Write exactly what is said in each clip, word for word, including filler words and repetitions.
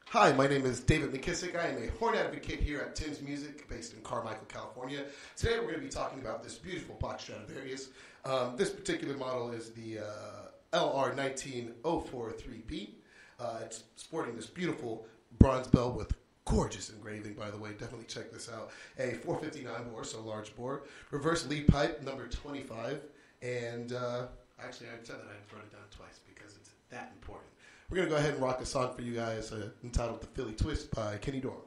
Hi, my name is David McKissick. I am a horn advocate here at Tim's Music, based in Carmichael, California. Today we're going to be talking about this beautiful Bach Stradivarius. Um, this particular model is the uh, L R one nine zero four three B. Uh, it's sporting this beautiful bronze bell with gorgeous engraving, by the way. Definitely check this out. A four fifty-nine bore, so large bore. Reverse lead pipe, number twenty-five. And uh, actually, I said that I wrote it down twice because it's that important. We're going to go ahead and rock a song for you guys uh, entitled The Philly Twist by Kenny Dorham.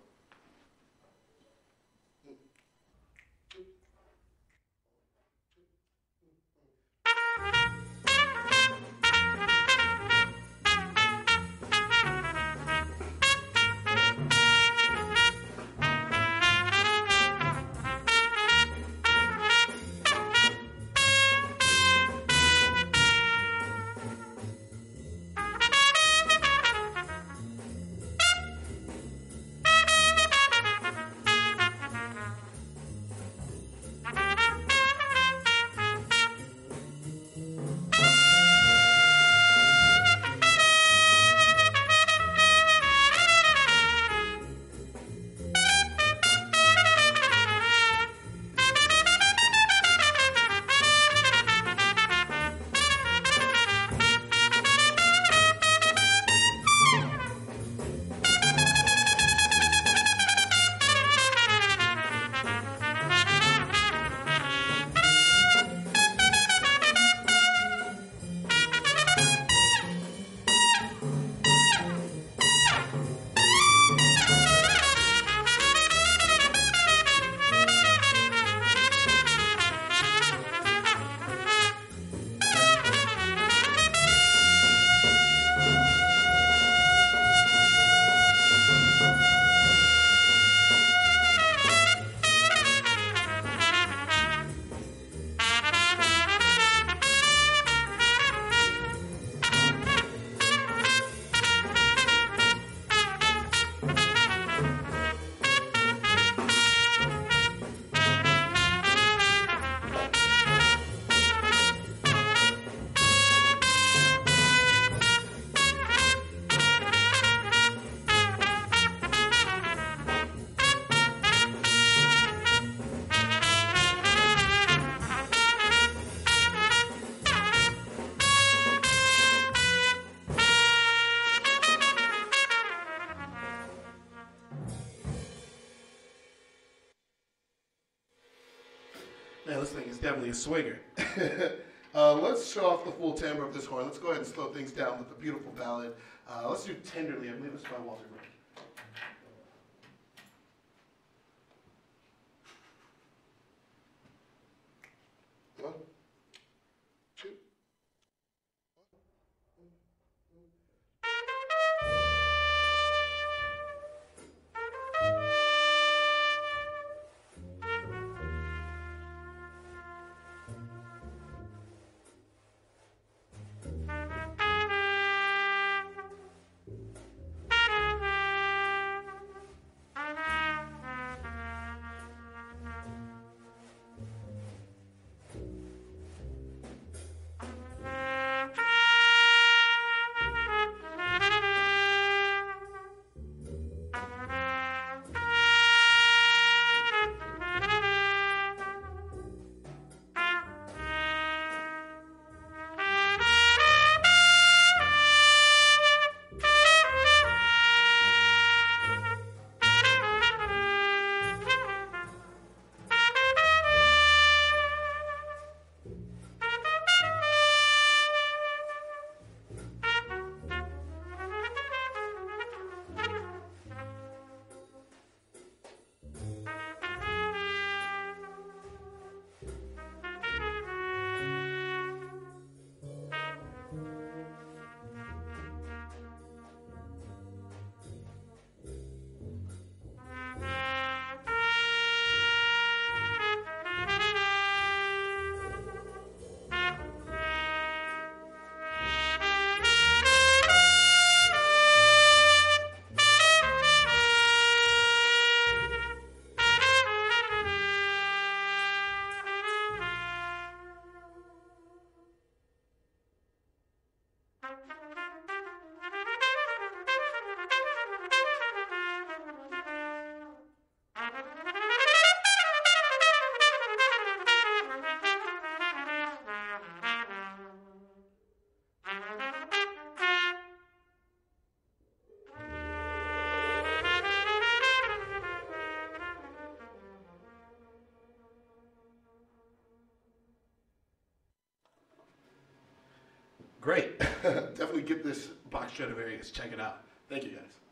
Man, this thing is definitely a swinger. uh, let's show off the full timbre of this horn. Let's go ahead and slow things down with a beautiful ballad. Uh, let's do Tenderly. I believe it's by Walter Gray. One, two. Great. Definitely get this Bach Stradivarius. Check it out. Thank you, guys.